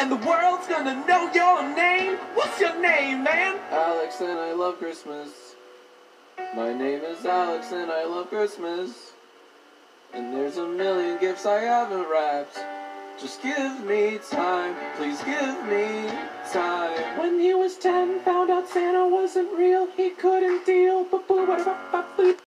and the world's gonna know your name. What's your name, man? Alex, and I love Christmas. My name is Alex, and I love Christmas. And there's a million gifts I haven't wrapped. Just give me time, please give me time. When he was 10, found out Santa wasn't real. He couldn't deal.